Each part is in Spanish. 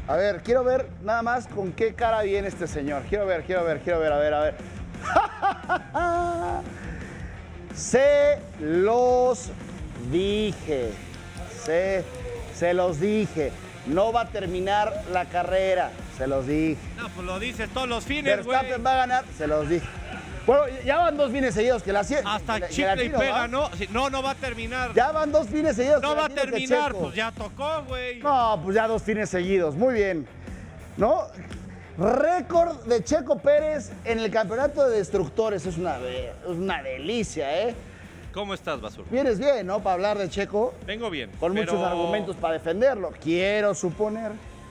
A ver, quiero ver nada más con qué cara viene este señor. Quiero ver, a ver. Se los dije. Se los dije. No va a terminar la carrera. Se los dije. No, pues lo dices todos los fines, güey. Verstappen va a ganar. Se los dije. Bueno, ya van 2 fines seguidos que la hasta chicle y pega, ¿no? No va a terminar. Ya van 2 fines seguidos. No va a terminar, pues ya tocó, güey. No, pues ya 2 fines seguidos. Muy bien. ¿No? Récord de Checo Pérez en el campeonato de destructores. Es una delicia, ¿eh? ¿Cómo estás, Basur? Vienes bien, ¿no? Para hablar de Checo. Vengo bien. Con muchos argumentos para defenderlo. Quiero suponer.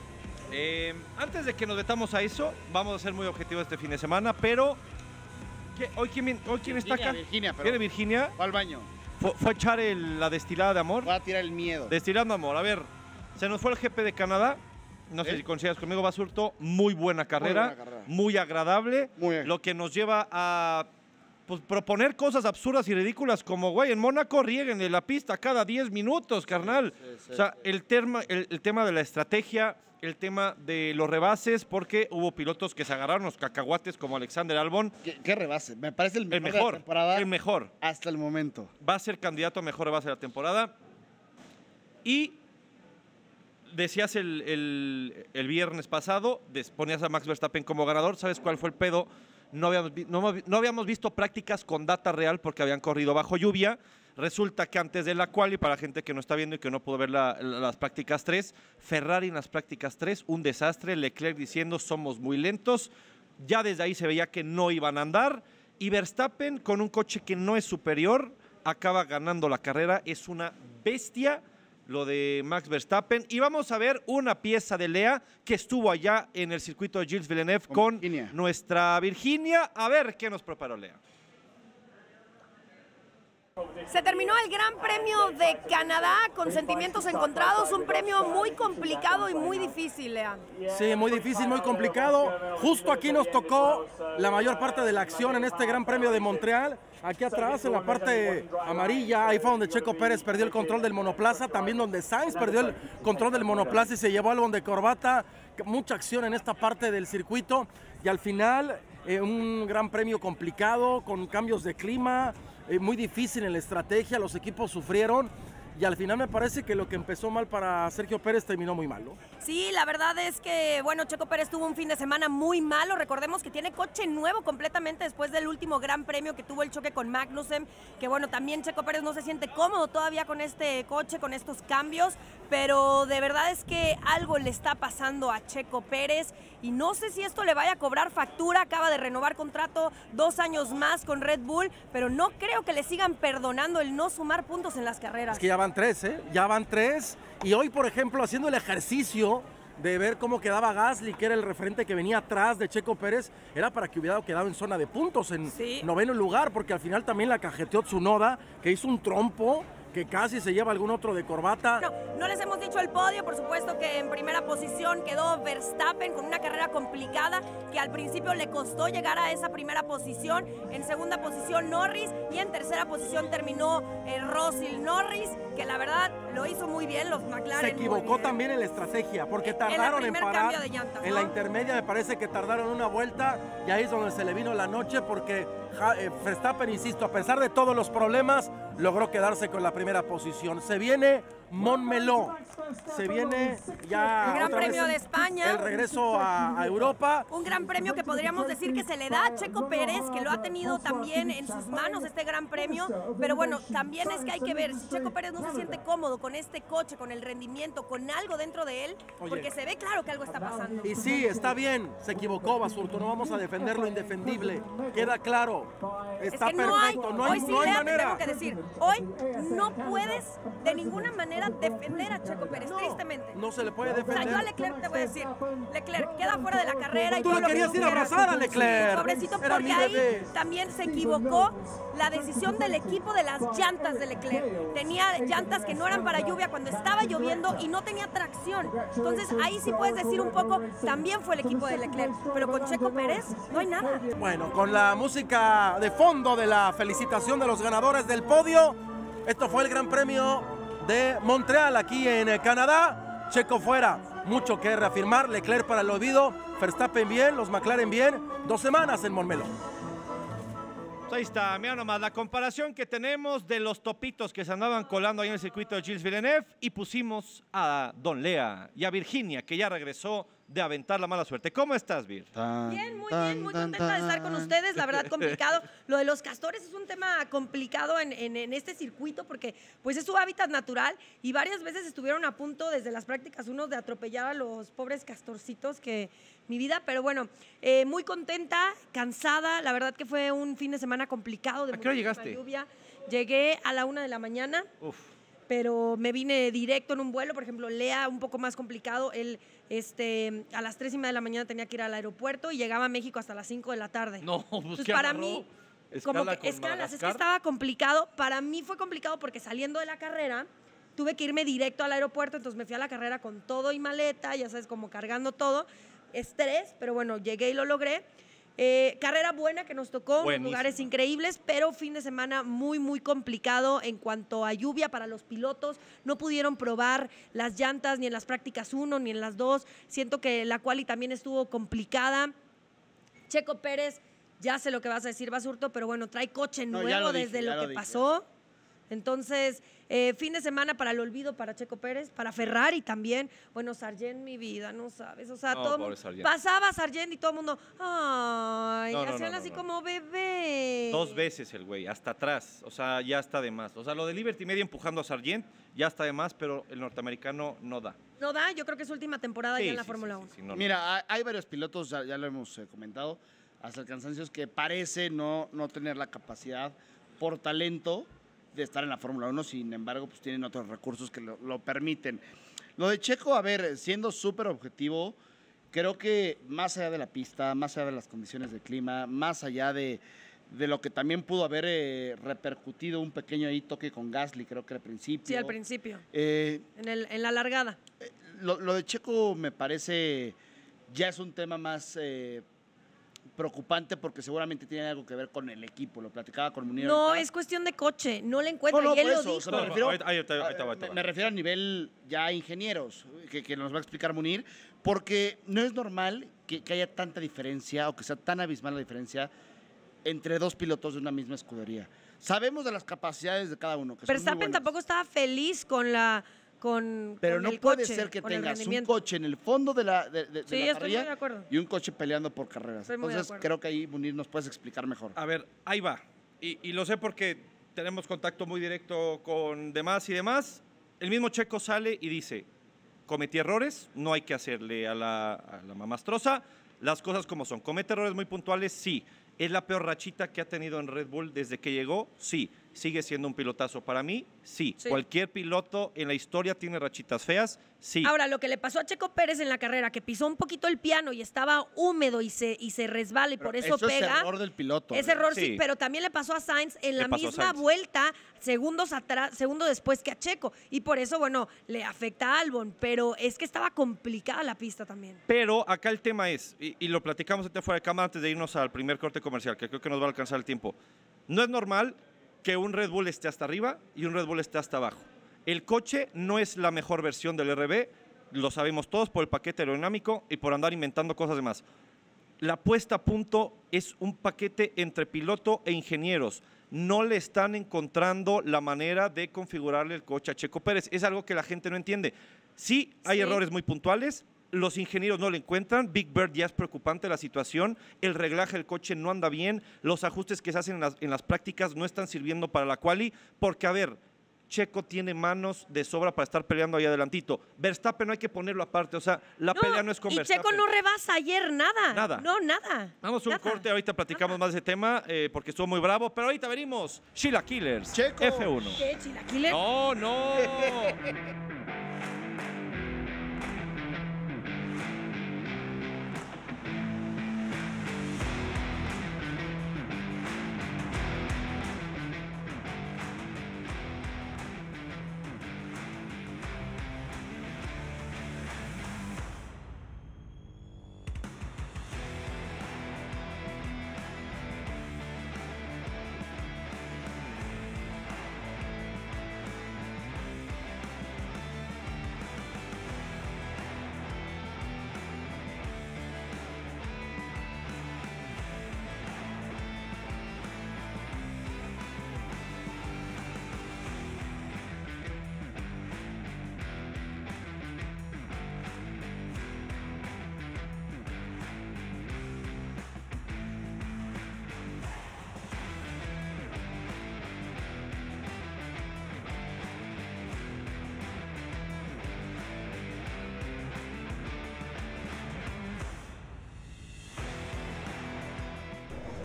Antes de que nos metamos a eso, vamos a ser muy objetivos este fin de semana, pero... ¿Hoy quién está acá? Virginia, pero... ¿Viene Virginia? Va al baño. ¿Fue a echar la destilada de amor? Va a tirar el miedo. Destilando amor. A ver, se nos fue el GP de Canadá. No sé si coincidas conmigo, Basurto. Muy buena carrera. Muy agradable. Lo que nos lleva a pues, proponer cosas absurdas y ridículas como, güey, en Mónaco rieguen en la pista cada 10 minutos, carnal. Sí, o sea, el tema de la estrategia, el tema de los rebases, porque hubo pilotos que se agarraron los cacahuates como Alexander Albon. ¿Qué rebase? Me parece el mejor de la temporada. El mejor. Hasta el momento. Va a ser candidato a mejor rebase de la temporada. Y decías el viernes pasado, ponías a Max Verstappen como ganador. ¿Sabes cuál fue el pedo? No habíamos visto prácticas con data real porque habían corrido bajo lluvia. Resulta que antes de la quali, para la gente que no está viendo y que no pudo ver las prácticas 3, Ferrari en las prácticas 3, un desastre, Leclerc diciendo somos muy lentos, ya desde ahí se veía que no iban a andar, y Verstappen con un coche que no es superior, acaba ganando la carrera, es una bestia lo de Max Verstappen, y vamos a ver una pieza de Lea que estuvo allá en el circuito de Gilles Villeneuve con nuestra Virginia, a ver qué nos preparó Lea. Se terminó el Gran Premio de Canadá con sentimientos encontrados, un premio muy complicado y muy difícil, Lea. Sí, muy difícil, muy complicado. Justo aquí nos tocó la mayor parte de la acción en este Gran Premio de Montreal. Aquí atrás, en la parte amarilla, ahí fue donde Checo Pérez perdió el control del monoplaza, también donde Sainz perdió el control del monoplaza y se llevó Albon de corbata. Mucha acción en esta parte del circuito y al final un Gran Premio complicado con cambios de clima. Muy difícil en la estrategia, los equipos sufrieron y al final me parece que lo que empezó mal para Sergio Pérez terminó muy mal, ¿no? Sí, la verdad es que, bueno, Checo Pérez tuvo un fin de semana muy malo. Recordemos que tiene coche nuevo completamente después del último Gran Premio que tuvo el choque con Magnussen, que bueno, también Checo Pérez no se siente cómodo todavía con este coche, con estos cambios, pero de verdad es que algo le está pasando a Checo Pérez y no sé si esto le vaya a cobrar factura. Acaba de renovar contrato 2 años más con Red Bull, pero no creo que le sigan perdonando el no sumar puntos en las carreras. Es que ya van 3, ¿eh? Ya van 3 y hoy, por ejemplo, haciendo el ejercicio de ver cómo quedaba Gasly, que era el referente que venía atrás de Checo Pérez, era para que hubiera quedado en zona de puntos, en noveno lugar, porque al final también la cajeteó Tsunoda, que hizo un trompo, que casi se lleva algún otro de corbata. No les hemos dicho el podio, por supuesto que en primera posición quedó Verstappen con una carrera complicada que al principio le costó llegar a esa primera posición. En segunda posición Norris y en tercera posición terminó Russell Norris, que la verdad lo hizo muy bien los McLaren. Se equivocó también en la estrategia, porque tardaron en parar. En la intermedia me parece que tardaron una vuelta y ahí es donde se le vino la noche porque Verstappen, insisto, a pesar de todos los problemas, logró quedarse con la primera posición. Se viene Montmeló, se viene ya el Gran Premio de España, el regreso a Europa. Un gran premio que podríamos decir que se le da a Checo Pérez, que lo ha tenido también en sus manos este Gran Premio, pero bueno, también es que hay que ver si Checo Pérez no se siente cómodo con este coche, con el rendimiento, con algo dentro de él, porque se ve claro que algo está pasando. Y sí, está bien, se equivocó Basurto, no vamos a defender lo indefendible, queda claro, está perfecto, no hay manera. Tengo que decir, hoy no puedes de ninguna manera defender a Checo Pérez, tristemente. No se le puede defender. O sea, yo a Leclerc te voy a decir, Leclerc queda fuera de la carrera. Tú le querías ir a abrazar a Leclerc. Pobrecito, porque ahí también se equivocó la decisión del equipo de las llantas de Leclerc. Tenía llantas que no eran para lluvia cuando estaba lloviendo y no tenía tracción. Entonces ahí sí puedes decir un poco, también fue el equipo de Leclerc. Pero con Checo Pérez no hay nada. Bueno, con la música de fondo de la felicitación de los ganadores del podio, esto fue el Gran Premio de Montreal aquí en Canadá. Checo fuera. mucho que reafirmar. Leclerc para el olvido, Verstappen bien, los McLaren bien. 2 semanas en Montmeló. Pues ahí está, mira nomás, la comparación que tenemos de los topitos que se andaban colando ahí en el circuito de Gilles Villeneuve y pusimos a Don Lea y a Virginia, que ya regresó de aventar la mala suerte. ¿Cómo estás, Vir? Bien, muy contenta de estar con ustedes, la verdad complicado. Lo de los castores es un tema complicado en este circuito porque pues es su hábitat natural y varias veces estuvieron a punto desde las prácticas 1 de atropellar a los pobres castorcitos que mi vida, pero bueno, muy contenta, cansada, la verdad que fue un fin de semana complicado. ¿A qué hora llegaste? Lluvia. Llegué a la 1 de la mañana. Uf. Pero me vine directo en un vuelo, por ejemplo, Lea, un poco más complicado, él a las 3:30 de la mañana tenía que ir al aeropuerto y llegaba a México hasta las 5 de la tarde. No, pues entonces, ¿qué para agarró? mí, ¿Escala como que con escalas, es que Madagascar? estaba complicado, para mí fue complicado porque saliendo de la carrera tuve que irme directo al aeropuerto, entonces me fui a la carrera con todo y maleta, ya sabes, como cargando todo, estrés, pero bueno, llegué y lo logré. Carrera buena que nos tocó, Buenísima. lugares increíbles, pero fin de semana muy complicado en cuanto a lluvia para los pilotos. No pudieron probar las llantas ni en las prácticas 1 ni en las 2. Siento que la quali también estuvo complicada. Checo Pérez, ya sé lo que vas a decir, Basurto, pero bueno, trae coche No, nuevo ya lo dije, desde ya lo lo que dije. pasó. Entonces, fin de semana para el olvido para Checo Pérez, para Ferrari también. Bueno, Sargent, mi vida, no sabes. O sea, No, todo pobre Sargent. pasaba Sargent y todo el mundo, ay, No, no, hacían no, así no. como bebé. 2 veces el güey, hasta atrás. O sea, ya está de más. O sea, lo de Liberty Media empujando a Sargent ya está de más, pero el norteamericano no da. No da, yo creo que es su última temporada Sí, ya en la sí, Fórmula sí, 1. sí, sí, no, no. Mira, hay varios pilotos, ya lo hemos comentado, hasta el cansancio, que parece no tener la capacidad por talento de estar en la Fórmula 1, sin embargo, pues tienen otros recursos que lo permiten. Lo de Checo, a ver, siendo súper objetivo, creo que más allá de la pista, más allá de las condiciones de clima, más allá de lo que también pudo haber repercutido un pequeño ahí toque con Gasly, creo que al principio. Sí, al principio, Eh, en la largada. lo de Checo me parece ya es un tema más preocupante porque seguramente tiene algo que ver con el equipo. Lo platicaba con Munir. No, ahorita. es cuestión de coche, no le encuentra No, y él por lo eso, o dijo. sea, No, me refiero, ahí te va. me refiero a nivel ya ingenieros, que nos va a explicar Munir, porque no es normal que haya tanta diferencia o que sea tan abismal la diferencia entre 2 pilotos de una misma escudería. Sabemos de las capacidades de cada uno. Que son muy Verstappen buenas. tampoco estaba feliz con Pero con no el puede coche, ser que con el tengas un rendimiento. coche en el fondo de la Sí, estoy muy parrilla de acuerdo. y un coche peleando por carreras. Estoy muy de Entonces, acuerdo. creo que ahí, Munir, nos puedes explicar mejor. A ver, ahí va. Y lo sé porque tenemos contacto muy directo con demás y demás. El mismo Checo sale y dice, cometí errores, no hay que hacerle a la mamastrosa. Las cosas como son. ¿Comete errores muy puntuales? Sí. ¿Es la peor rachita que ha tenido en Red Bull desde que llegó? Sí. ¿Sigue siendo un pilotazo para mí? Sí. Sí. ¿Cualquier piloto en la historia tiene rachitas feas? Sí. Ahora, lo que le pasó a Checo Pérez en la carrera, que pisó un poquito el piano y estaba húmedo y se resbala y por eso pega. es error del piloto. Es ¿eh? error, sí, Sí. pero también le pasó a Sainz en Le la pasó a misma Sainz. vuelta, segundos después que a Checo. Y por eso, bueno, le afecta a Albon, pero es que estaba complicada la pista también. Pero acá el tema es, y lo platicamos antes fuera de cámara antes de irnos al primer corte comercial, que creo que nos va a alcanzar el tiempo. No es normal que un Red Bull esté hasta arriba y un Red Bull esté hasta abajo. El coche no es la mejor versión del RB, lo sabemos todos por el paquete aerodinámico y por andar inventando cosas demás. La puesta a punto es un paquete entre piloto e ingenieros. No le están encontrando la manera de configurarle el coche a Checo Pérez. Es algo que la gente no entiende. Sí, hay Sí. errores muy puntuales. Los ingenieros no le encuentran. Big Bird ya es preocupante la situación. El reglaje del coche no anda bien. Los ajustes que se hacen en las prácticas no están sirviendo para la quali. Porque, a ver, Checo tiene manos de sobra para estar peleando ahí adelantito. Verstappen no hay que ponerlo aparte. O sea, la pelea no es con y Verstappen. Checo no rebasa ayer nada. Nada. No, nada. Vamos a un Nada. corte, ahorita platicamos más de ese tema porque estuvo muy bravo, pero ahorita venimos. Sheila Killers, Checo. F1. ¿Qué, chilaquiles? No, no.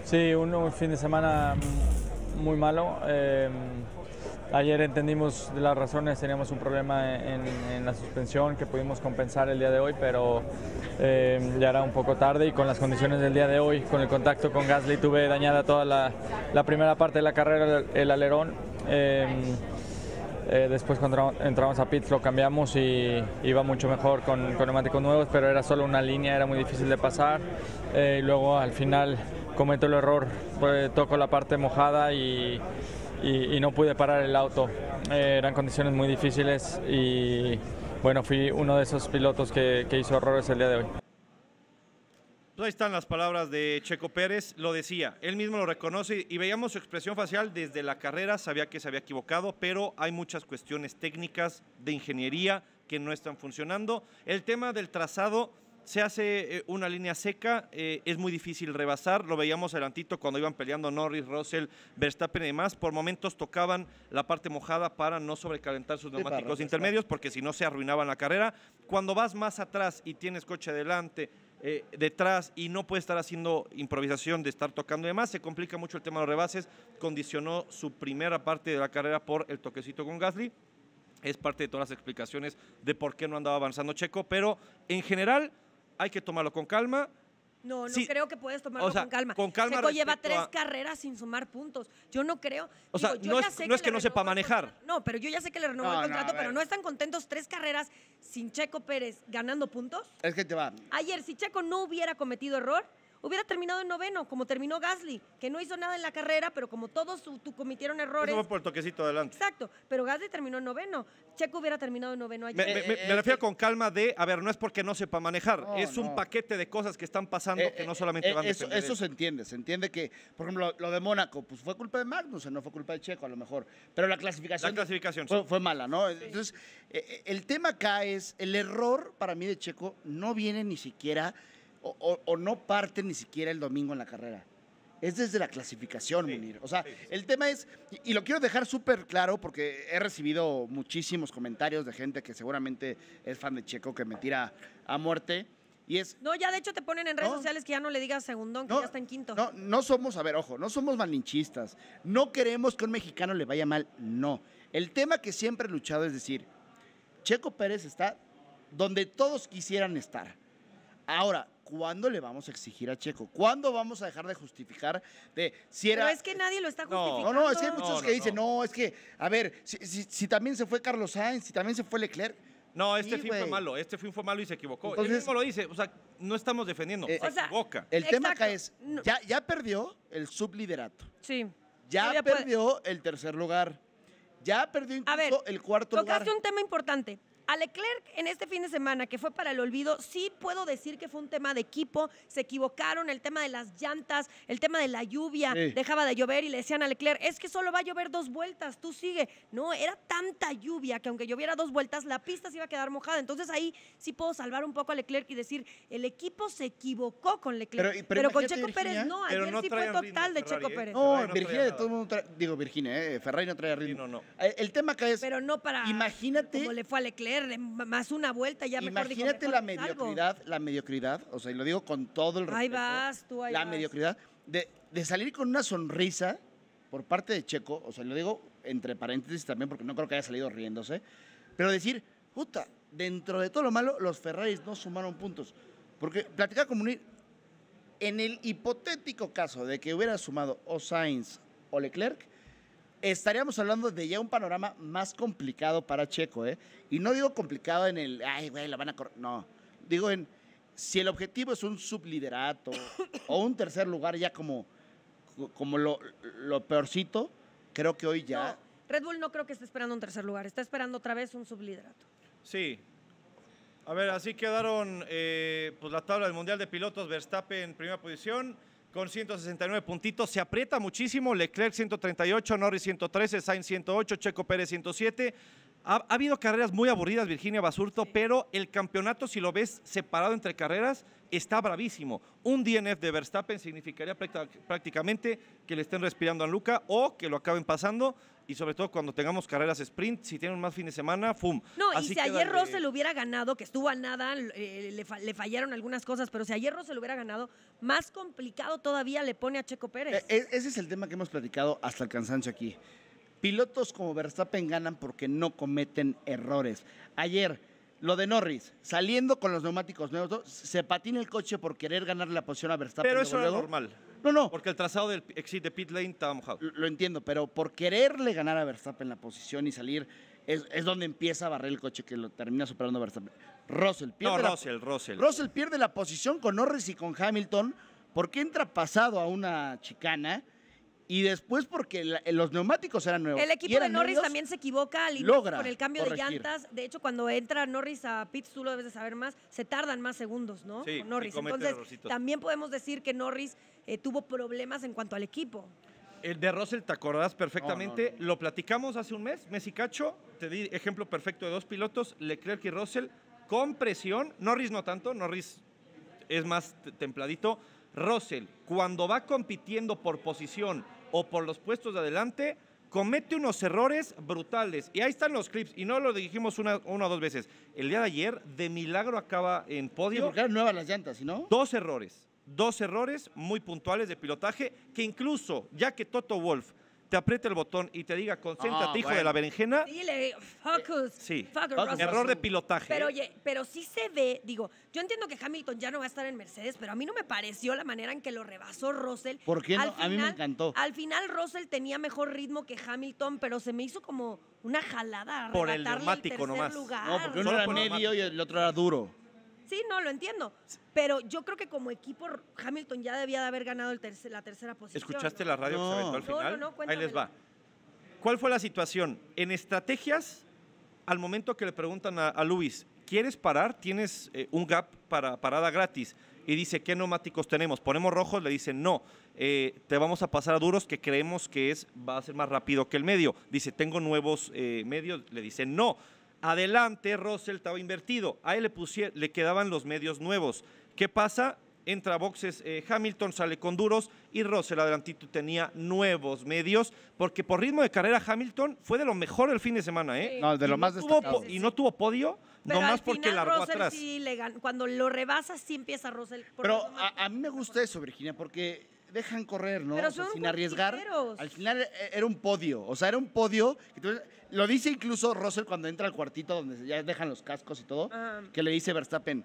Sí, un fin de semana muy malo. Ayer entendimos de las razones, teníamos un problema en la suspensión que pudimos compensar el día de hoy, pero ya era un poco tarde y con las condiciones del día de hoy, con el contacto con Gasly, tuve dañada toda la primera parte de la carrera, el alerón. Después cuando entramos a pits lo cambiamos y iba mucho mejor con neumáticos nuevos, pero era solo una línea, era muy difícil de pasar. Luego al final cometo el error, toco la parte mojada y no pude parar el auto. Eran condiciones muy difíciles y bueno, fui uno de esos pilotos que hizo errores el día de hoy. Pues ahí están las palabras de Checo Pérez, lo decía, él mismo lo reconoce y veíamos su expresión facial desde la carrera, sabía que se había equivocado, pero hay muchas cuestiones técnicas de ingeniería que no están funcionando. El tema del trazado, se hace una línea seca, es muy difícil rebasar, lo veíamos adelantito cuando iban peleando Norris, Russell, Verstappen y demás, por momentos tocaban la parte mojada para no sobrecalentar sus neumáticos intermedios, porque si no se arruinaban la carrera. Cuando vas más atrás y tienes coche adelante, detrás y no puede estar haciendo improvisación de estar tocando y demás, se complica mucho el tema de los rebases. Condicionó su primera parte de la carrera por el toquecito con Gasly, es parte de todas las explicaciones de por qué no andaba avanzando Checo, pero en general hay que tomarlo con calma. No Sí, creo que puedes tomarlo o sea, con calma. con calma Checo lleva respecto 3 a- carreras sin sumar puntos. Yo no creo. O sea, yo no ya es- sé no es que le no sepa renovó el manejar. contrato. No, pero yo ya sé que le renovó No, el no, contrato, a ver. pero ¿no están contentos 3 carreras sin Checo Pérez ganando puntos? Es que te va. Ayer, si Checo no hubiera cometido error, hubiera terminado en noveno, como terminó Gasly, que no hizo nada en la carrera, pero como todos cometieron errores. Eso fue por el toquecito adelante. Exacto, pero Gasly terminó en noveno. Checo hubiera terminado en noveno Me, ayer. me refiero con calma de, a ver, no es porque no sepa manejar, No, es un no. paquete de cosas que están pasando que no solamente van a eso, depender de eso se entiende que, por ejemplo, lo de Mónaco, pues fue culpa de Magnussen, no fue culpa de Checo a lo mejor, pero la clasificación, La clasificación, fue mala, ¿no? Entonces, el tema acá es, el error para mí de Checo no viene ni siquiera, o no parte ni siquiera el domingo en la carrera. Es desde la clasificación, Munir. O sea, el tema es, y lo quiero dejar súper claro porque he recibido muchísimos comentarios de gente que seguramente es fan de Checo, que me tira a muerte, y es, No, ya de hecho te ponen en redes No. sociales que ya no le digas segundón, que no, ya está en quinto. no somos, a ver, ojo, no somos malinchistas. No queremos que a un mexicano le vaya mal, no. El tema que siempre he luchado es decir, Checo Pérez está donde todos quisieran estar. Ahora, ¿cuándo le vamos a exigir a Checo? ¿Cuándo vamos a dejar de justificar de si era... Pero es que nadie lo está No, justificando. No, es que hay muchos No, que dicen, no. no, es que, a ver, si también se fue Carlos Sainz, si también se fue Leclerc. No, este Sí, fin fue güey. malo, este fin fue malo y se equivocó. Entonces- Él mismo lo dice, o sea, no estamos defendiendo, Eh, se O sea, equivoca. El tema acá Exacto. es, No. ya perdió el subliderato, Sí. ya Todavía puede- perdió el tercer lugar, ya perdió A ver, incluso el cuarto lugar. Tocaste un tema importante. A Leclerc en este fin de semana, que fue para el olvido, sí puedo decir que fue un tema de equipo, se equivocaron, el tema de las llantas, el tema de la lluvia, Sí. dejaba de llover y le decían a Leclerc, es que solo va a llover 2 vueltas, tú sigue. No, era tanta lluvia que aunque lloviera 2 vueltas, la pista se iba a quedar mojada. Entonces ahí sí puedo salvar un poco a Leclerc y decir, el equipo se equivocó con Leclerc, pero con imagínate, Checo Pérez Virginia. no, Pero ayer no sí fue traían ritmo total de Ferrari, Checo ¿eh? Pérez. No, Ferrari no Virginia traía de nada. todo el mundo digo Virginia, Ferrari no trae ritmo. no. El tema acá es, Pero no para imagínate, como le fue a Leclerc, más una vuelta, ya mejor dijo, imagínate mejor la salgo. mediocridad, o sea, y lo digo con todo el respeto. Ahí vas, tú ahí la vas. mediocridad de salir con una sonrisa por parte de Checo, o sea, lo digo entre paréntesis también porque no creo que haya salido riéndose, pero decir, puta, dentro de todo lo malo, los Ferraris no sumaron puntos. Porque platicar como unir, en el hipotético caso de que hubiera sumado o Sainz o Leclerc, estaríamos hablando de ya un panorama más complicado para Checo, ¿eh? Y no digo complicado en el, ay, güey, la van a correr. No, digo en, si el objetivo es un subliderato o un tercer lugar ya como lo peorcito, creo que hoy ya... No, Red Bull no creo que esté esperando un tercer lugar, está esperando otra vez un subliderato. Sí. A ver, así quedaron pues la tabla del Mundial de Pilotos. Verstappen en primera posición con 169 puntitos. Se aprieta muchísimo. Leclerc 138, Norris 113, Sainz 108, Checo Pérez 107. Ha habido carreras muy aburridas, Virginia Basurto, pero el campeonato, si lo ves separado entre carreras, está bravísimo. Un DNF de Verstappen significaría prácticamente que le estén respirando a Luca o que lo acaben pasando. y sobre todo cuando tengamos carreras sprint, si tienen más fin de semana, ¡fum! No, Así y si queda ayer de- Russell hubiera ganado, que estuvo a nada, le fallaron algunas cosas, pero si ayer Russell hubiera ganado, más complicado todavía le pone a Checo Pérez. Ese es el tema que hemos platicado hasta el cansancio aquí. Pilotos como Verstappen ganan porque no cometen errores. Ayer, lo de Norris, saliendo con los neumáticos nuevos, se patina el coche por querer ganar la posición a Verstappen. Pero eso era luego. normal. No, Porque el trazado del exit de pit lane estaba mojado. lo entiendo, pero por quererle ganar a Verstappen la posición y salir, es donde empieza a barrer el coche que lo termina superando a Verstappen. Russell pierde, Russell pierde la posición con Norris y con Hamilton porque entra pasado a una chicana y después porque los neumáticos eran nuevos. El y equipo de eran Norris medios, también se equivoca al inicio logra con el cambio corregir. de llantas. De hecho, cuando entra Norris a pits, tú lo debes de saber más, se tardan más segundos, ¿no? Sí, Con Norris. y cometen Entonces, errorcitos. también podemos decir que Norris tuvo problemas en cuanto al equipo. El de Russell, te acordarás perfectamente, No. lo platicamos hace un mes y cacho, te di ejemplo perfecto de dos pilotos, Leclerc y Russell, con presión, Norris no tanto, Norris es más templadito, Russell, cuando va compitiendo por posición o por los puestos de adelante, comete unos errores brutales. Y ahí están los clips, y no lo dijimos una o dos veces. El día de ayer, de milagro acaba en Sí, podio. porque eran nuevas las llantas, ¿sí no? Dos errores muy puntuales de pilotaje que incluso, ya que Toto Wolff te aprieta el botón y te diga, concéntrate, hijo de la berenjena, Dile, focus. Sí. Focus, Focus. Russell. error de pilotaje. Pero oye, pero sí se ve, digo, yo entiendo que Hamilton ya no va a estar en Mercedes, pero a mí no me pareció la manera en que lo rebasó Russell. ¿Por qué no? Al A mí me encantó. Al final Russell tenía mejor ritmo que Hamilton, pero se me hizo como una jalada Por el arrebatarle neumático tercer nomás. lugar. No, porque uno Solo era por lo medio y el otro era duro. Sí, no, lo entiendo. Pero yo creo que como equipo Hamilton ya debía de haber ganado la tercera posición. ¿Escuchaste ¿no? la radio que se aventó al No, final? no, Ahí les cuéntamelo. va. ¿Cuál fue la situación? En estrategias, al momento que le preguntan a Luis, ¿quieres parar? ¿Tienes un gap para parada gratis? Y dice, ¿qué neumáticos tenemos? ¿Ponemos rojos? Le dicen, no, te vamos a pasar a duros que creemos que va a ser más rápido que el medio. Dice, tengo nuevos medios. Le dicen, no. Adelante, Russell estaba invertido. A él le quedaban los medios nuevos. ¿Qué pasa? Entra a boxes Hamilton, sale con duros y Russell adelantito tenía nuevos medios, porque por ritmo de carrera Hamilton fue de lo mejor el fin de semana, ¿eh? Sí. No, de lo Y más no tuvo destacado. y no tuvo podio, Pero nomás al porque final largó Russell atrás. sí le ganó. Cuando lo rebasa, sí empieza Russell. por Pero los neumáticos. a mí me gusta eso, Virginia, porque dejan correr, ¿no? Pero O sea, son sin arriesgar. punticeros. Al final era un podio. O sea, era un podio. Lo dice incluso Russell cuando entra al cuartito donde ya dejan los cascos y todo. Ajá. Que le dice Verstappen,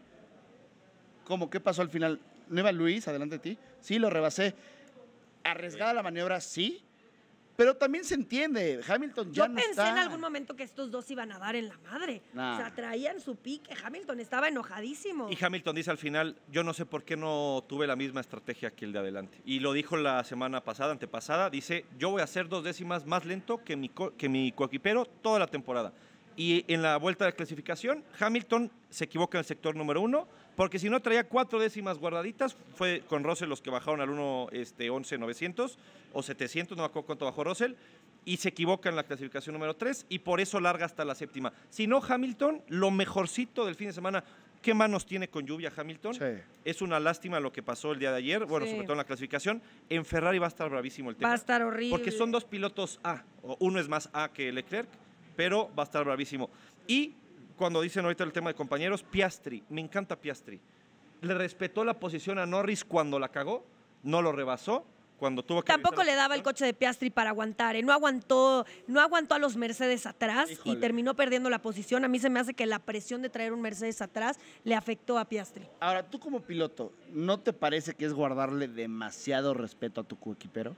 ¿cómo? ¿Qué pasó al final? ¿No iba Luis adelante de ti? Sí, lo rebasé. Arriesgada la maniobra, sí. Pero también se entiende. Hamilton ya Yo no pensé está. en algún momento que estos dos iban a dar en la madre. Nah. O sea, traían su pique. Hamilton estaba enojadísimo. Y Hamilton dice al final, yo no sé por qué no tuve la misma estrategia que el de adelante. Y lo dijo la semana pasada, antepasada, dice, yo voy a ser 2 décimas más lento que mi coequipero toda la temporada. Y en la vuelta de clasificación, Hamilton se equivoca en el sector número 1, porque si no traía 4 décimas guardaditas, fue con Russell los que bajaron al 1.11.900 o 700, no me acuerdo cuánto bajó Russell, y se equivoca en la clasificación número 3 y por eso larga hasta la 7ª. Si no, Hamilton, lo mejorcito del fin de semana. ¿Qué manos tiene con lluvia Hamilton? Sí. Es una lástima lo que pasó el día de ayer, bueno, Sí. sobre todo en la clasificación. En Ferrari va a estar bravísimo el tema. Va a estar horrible. Porque son dos pilotos A, o uno es más A que Leclerc, pero va a estar bravísimo. Y cuando dicen ahorita el tema de compañeros, Piastri, me encanta Piastri. Le respetó la posición a Norris cuando la cagó, no lo rebasó, cuando tuvo que... Tampoco revisar le la daba el posición. coche de Piastri para aguantar, ¿eh? No aguantó a los Mercedes atrás Híjole. y terminó perdiendo la posición. A mí se me hace que la presión de traer un Mercedes atrás le afectó a Piastri. Ahora, tú como piloto, ¿no te parece que es guardarle demasiado respeto a tu coequipero?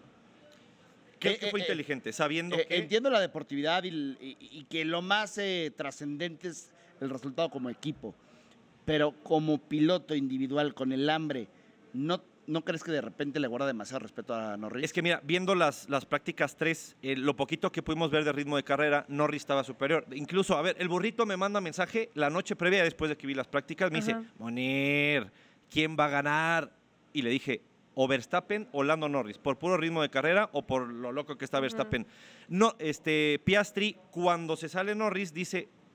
Creo que fue inteligente, sabiendo que... Entiendo la deportividad y que lo más trascendente es el resultado como equipo, pero como piloto individual con el hambre, ¿no crees que de repente le guarda demasiado respeto a Norris? Es que mira, viendo las prácticas 3, lo poquito que pudimos ver de ritmo de carrera, Norris estaba superior. Incluso, a ver, el burrito me manda mensaje la noche previa, después de que vi las prácticas, me Ajá. dice, Monir, ¿quién va a ganar? Y le dije, o Verstappen o Lando Norris, por puro ritmo de carrera o por lo loco que está Verstappen. No, Piastri, cuando se sale Norris, dice,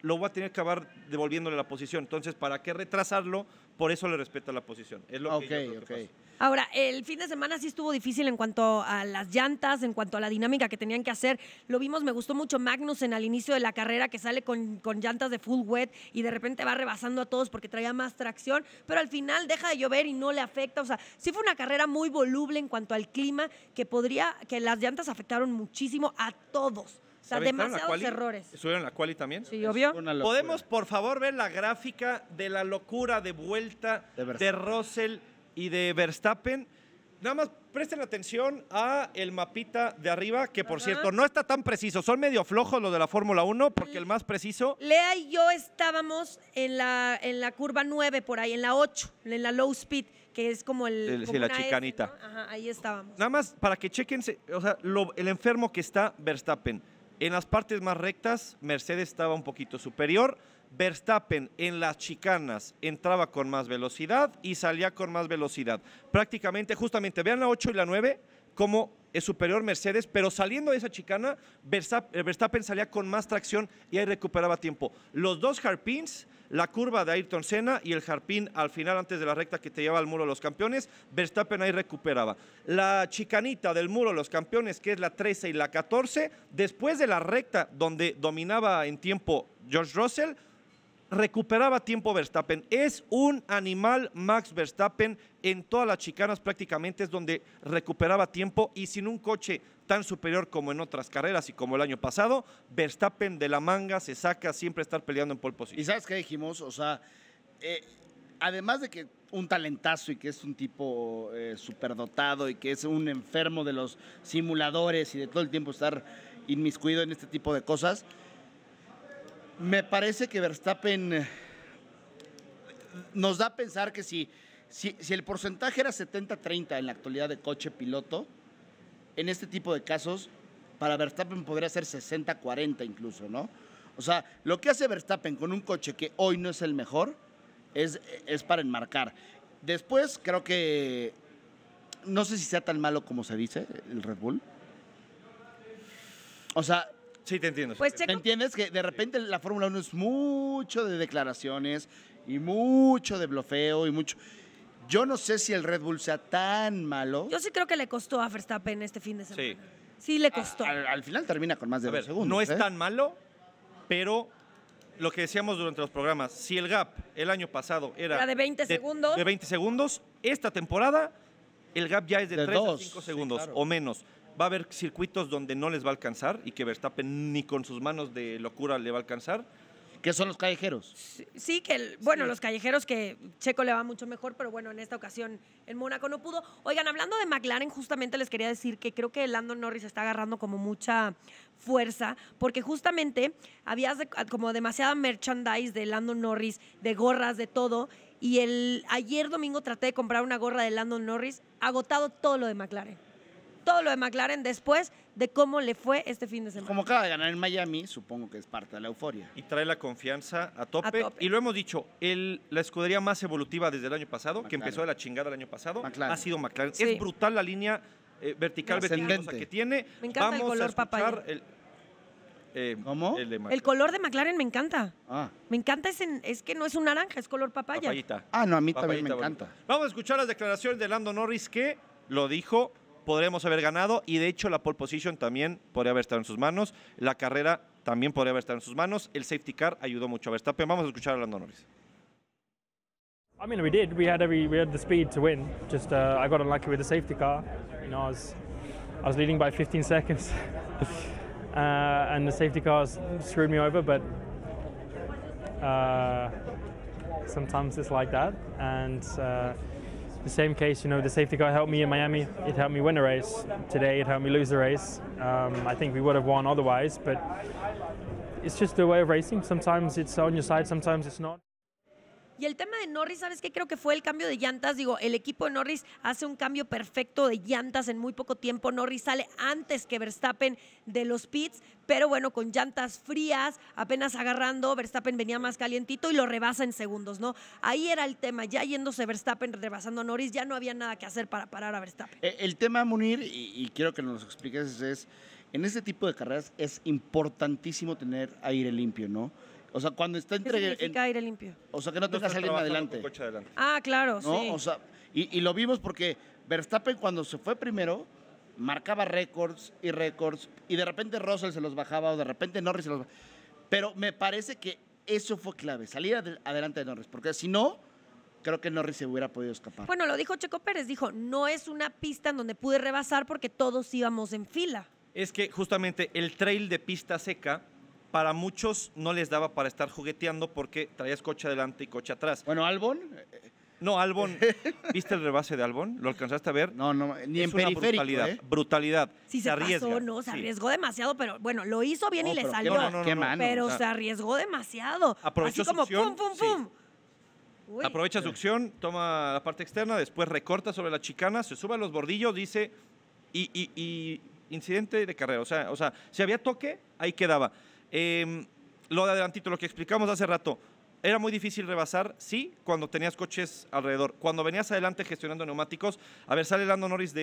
lo va a tener que acabar devolviéndole la posición. Entonces, ¿para qué retrasarlo? Por eso le respeta la posición. Es lo que yo creo que pasa. Ahora, el fin de semana sí estuvo difícil en cuanto a las llantas, en cuanto a la dinámica que tenían que hacer. Lo vimos, me gustó mucho Magnussen al inicio de la carrera, que sale con llantas de full wet y de repente va rebasando a todos porque traía más tracción, pero al final deja de llover y no le afecta. O sea, sí fue una carrera muy voluble en cuanto al clima, que las llantas afectaron muchísimo a todos. O sea, demasiados errores. ¿Estuvieron en la quali también? Sí, obvio. ¿Podemos, por favor, ver la gráfica de la locura de vuelta de Russell y de Verstappen? Nada más presten atención a el mapita de arriba, que por cierto no está tan preciso. Son medio flojos los de la Fórmula 1, porque el más preciso... Lea y yo estábamos en la curva 9 por ahí, en la 8, en la low speed, que es como como la una chicanita. S, ¿no? Ajá, ahí estábamos. Nada más para que chequense, o sea, el enfermo que está Verstappen. En las partes más rectas, Mercedes estaba un poquito superior. Verstappen en las chicanas entraba con más velocidad y salía con más velocidad. Prácticamente, justamente, vean la 8 y la 9, cómo es superior Mercedes, pero saliendo de esa chicana, Verstappen salía con más tracción y ahí recuperaba tiempo. Los dos hairpins, la curva de Ayrton Senna y el hairpin al final antes de la recta que te lleva al muro de los campeones, Verstappen ahí recuperaba. La chicanita del muro de los campeones, que es la 13 y la 14, después de la recta donde dominaba en tiempo George Russell, recuperaba tiempo Verstappen. Es un animal Max Verstappen en todas las chicanas prácticamente, es donde recuperaba tiempo y sin un coche tan superior como en otras carreras y como el año pasado, Verstappen de la manga se saca siempre estar peleando en pole position. ¿Y sabes qué dijimos? O sea, además de que un talentazo y que es un tipo superdotado y que es un enfermo de los simuladores y de todo el tiempo estar inmiscuido en este tipo de cosas, me parece que Verstappen nos da a pensar que si el porcentaje era 70-30 en la actualidad de coche-piloto, en este tipo de casos, para Verstappen podría ser 60-40 incluso, ¿no? O sea, lo que hace Verstappen con un coche que hoy no es el mejor es para enmarcar. Después creo que, no sé si sea tan malo como se dice el Red Bull. O sea... Sí, te entiendo. Pues, ¿Me entiendes? Que de repente la Fórmula 1 es mucho de declaraciones y mucho de blofeo y mucho... Yo no sé si el Red Bull sea tan malo. Yo sí creo que le costó a Verstappen este fin de semana. Sí. Sí le costó. Al final termina con más de 2 segundos. No es tan malo, pero lo que decíamos durante los programas, si el gap el año pasado era de 20 segundos. De 20 segundos, esta temporada el gap ya es de 3 a 5 segundos o menos. Va a haber circuitos donde no les va a alcanzar y que Verstappen ni con sus manos de locura le va a alcanzar. ¿Qué son los callejeros? Sí, los callejeros que Checo le va mucho mejor, pero bueno, en esta ocasión en Mónaco no pudo. Oigan, hablando de McLaren, justamente les quería decir que creo que Lando Norris está agarrando como mucha fuerza, porque justamente había como demasiada merchandise de Lando Norris, de gorras, de todo, y ayer domingo traté de comprar una gorra de Lando Norris, agotado todo lo de McLaren. Todo lo de McLaren después de cómo le fue este fin de semana. Como acaba de ganar en Miami, supongo que es parte de la euforia. Y trae la confianza a tope. Y lo hemos dicho, la escudería más evolutiva desde el año pasado, McLaren, que empezó de la chingada el año pasado, ha sido McLaren. Sí. Es brutal la línea vertical vertiginosa que tiene. Me encanta el color papaya. ¿Cómo? El color de McLaren me encanta. Me encanta, es que no es un naranja, es color papaya. Papayita. No, a mí también me encanta. Bueno. Vamos a escuchar las declaraciones de Lando Norris, que lo dijo, podremos haber ganado, y de hecho la pole position también podría haber estado en sus manos, la carrera también podría haber estado en sus manos, el safety car ayudó mucho a Verstappen. Vamos a escuchar a Lando Norris. I mean, we did. We had the speed to win. Just I got unlucky with the safety car. You know, I was leading by 15 seconds, and the safety cars screwed me over. But sometimes it's like that. And the same case, you know, the safety car helped me in Miami. It helped me win the race. Today, it helped me lose the race. I think we would have won otherwise, but it's just the way of racing. Sometimes it's on your side, sometimes it's not. Y el tema de Norris, ¿sabes qué? Creo que fue el cambio de llantas. Digo, el equipo de Norris hace un cambio perfecto de llantas en muy poco tiempo. Norris sale antes que Verstappen de los pits, pero bueno, con llantas frías, apenas agarrando, Verstappen venía más calientito y lo rebasa en segundos, ¿no? Ahí era el tema, ya yéndose Verstappen rebasando a Norris, ya no había nada que hacer para parar a Verstappen. El tema, Munir, y quiero que nos lo expliques, es en este tipo de carreras es importantísimo tener aire limpio, ¿no? O sea, cuando está ¿Qué entre... significa aire limpio? O sea, que no No tengas estás a alguien trabajando adelante. con coche adelante. Ah, claro, ¿No? sí. O sea, y lo vimos porque Verstappen cuando se fue primero marcaba récords y récords y de repente Russell se los bajaba o de repente Norris se los bajaba. Pero me parece que eso fue clave, salir adelante de Norris, porque si no, creo que Norris se hubiera podido escapar. Bueno, lo dijo Checo Pérez, dijo, no es una pista en donde pude rebasar porque todos íbamos en fila. Es que justamente el trail de pista seca, para muchos no les daba para estar jugueteando porque traías coche adelante y coche atrás. Bueno, Albon, No, Albon, ¿viste el rebase de Albon? ¿Lo alcanzaste a ver? no, ni en Es una periférico, brutalidad, brutalidad. Sí se arriesga. pasó, ¿no? Se Sí. arriesgó demasiado, pero bueno, lo hizo bien y le pero salió. qué mano. Pero o sea, se arriesgó demasiado. aprovechó Así como su opción, pum, pum, sí. pum. Uy. Aprovecha su opción, toma la parte externa, después recorta sobre la chicana, se sube a los bordillos, dice, y incidente de carrera. O sea, si había toque, ahí quedaba. Lo de adelantito, lo que explicamos hace rato, era muy difícil rebasar, sí, cuando tenías coches alrededor. Cuando venías adelante gestionando neumáticos, a ver, sale Lando Norris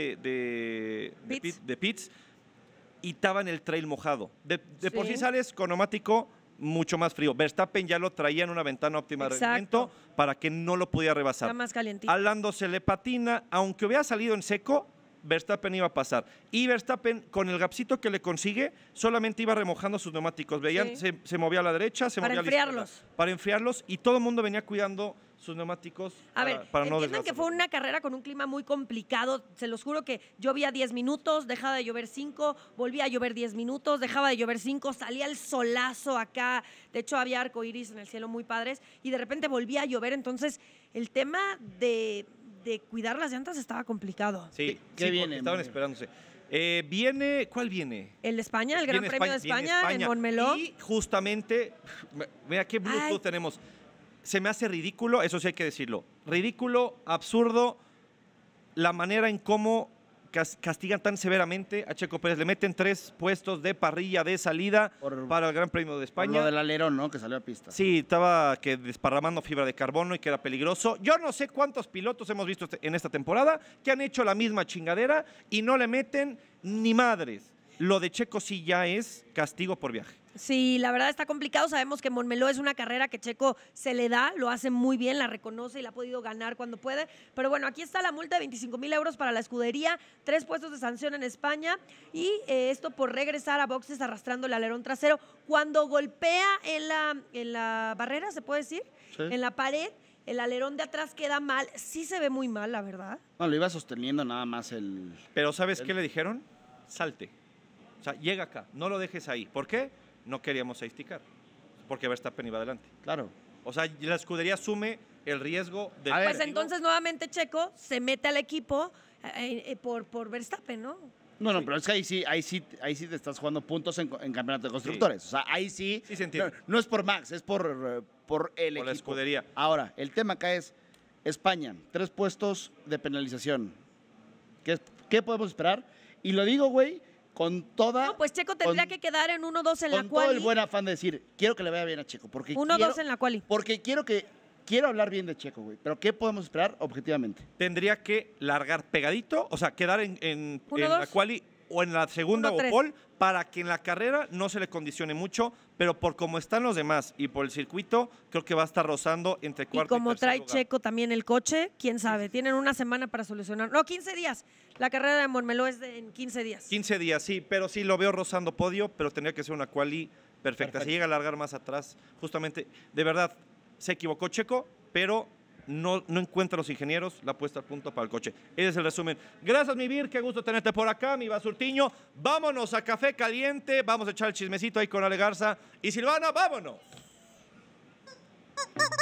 de pits y estaba en el trail mojado. De por sí Sí. sales con neumático mucho más frío. Verstappen ya lo traía en una ventana óptima de Exacto. rendimiento para que no lo pudiera rebasar. Está más calientito. A Lando se le patina, aunque hubiera salido en seco, Verstappen iba a pasar. Y Verstappen, con el gapcito que le consigue, solamente iba remojando sus neumáticos. Veían, Sí. se movía a la derecha, se Para movía a la izquierda. enfriarlos. Para enfriarlos, y todo el mundo venía cuidando sus neumáticos A ver, para no entiendan que desgastarlos. fue una carrera con un clima muy complicado. Se los juro que llovía 10 minutos, dejaba de llover 5, volvía a llover 10 minutos, dejaba de llover 5, salía el solazo acá. De hecho, había arcoíris en el cielo muy padres y de repente volvía a llover. Entonces, el tema de cuidar las llantas estaba complicado. Sí, ¿Qué sí, viene, porque estaban Mario? esperándose. ¿Cuál viene? El de España, el Gran Viene Premio de viene España, en Montmeló. Y justamente, mira qué Bluetooth Ay. tenemos. Se me hace ridículo, eso sí hay que decirlo. Ridículo, absurdo, la manera en cómo castigan tan severamente a Checo Pérez. Le meten 3 puestos de parrilla de salida para el Gran Premio de Por España. lo del alerón, ¿no? Que salió a pista. Sí, estaba desparramando fibra de carbono y que era peligroso. Yo no sé cuántos pilotos hemos visto en esta temporada que han hecho la misma chingadera y no le meten ni madres. Lo de Checo sí ya es castigo por viaje. Sí, la verdad está complicado. Sabemos que Montmeló es una carrera que Checo se le da, lo hace muy bien, la reconoce y la ha podido ganar cuando puede. Pero bueno, aquí está la multa de 25,000 euros para la escudería, 3 puestos de sanción en España y esto por regresar a boxes arrastrando el alerón trasero. Cuando golpea en la barrera, ¿se puede decir? Sí. En la pared, el alerón de atrás queda mal. Sí se ve muy mal, la verdad. No, lo iba sosteniendo nada más el... Pero ¿sabes qué le dijeron? Salte. O sea, llega acá, no lo dejes ahí. ¿Por qué? No queríamos safety car, porque Verstappen iba adelante. Claro. O sea, la escudería asume el riesgo de... A ver, Pues entonces nuevamente Checo se mete al equipo por Verstappen, ¿no? No, pero es que ahí sí te estás jugando puntos en campeonato de constructores. O sea, ahí sí. Sí se entiende. No es por Max, es por el Por equipo. la escudería. Ahora, el tema acá es España, 3 puestos de penalización. ¿Qué podemos esperar? Y lo digo, güey, con toda... No, pues Checo tendría con- que quedar en 1-2 en la con todo el quali. buen afán de decir, quiero que le vaya bien a Checo. 1-2 en la quali. Porque quiero hablar bien de Checo, güey. Pero ¿qué podemos esperar objetivamente? Tendría que largar pegadito, o sea, quedar en Uno, la dos. quali o en la segunda 1, o 3. pole para que en la carrera no se le condicione mucho, pero por cómo están los demás y por el circuito, creo que va a estar rozando entre Y cuarto como tercer trae lugar. Checo también el coche, quién sabe. Tienen una semana para solucionar. No, 15 días. La carrera de Montmeló es en 15 días. 15 días, sí, pero sí lo veo rozando podio, pero tendría que ser una quali perfecta. Perfecto. Si llega a largar más atrás, justamente, de verdad, se equivocó Checo, pero no encuentra los ingenieros la puesta a punto para el coche. Ese es el resumen. Gracias, mi Vir, qué gusto tenerte por acá, mi Basurtiño. Vámonos a Café Caliente, vamos a echar el chismecito ahí con Ale Garza. Y Silvana, vámonos.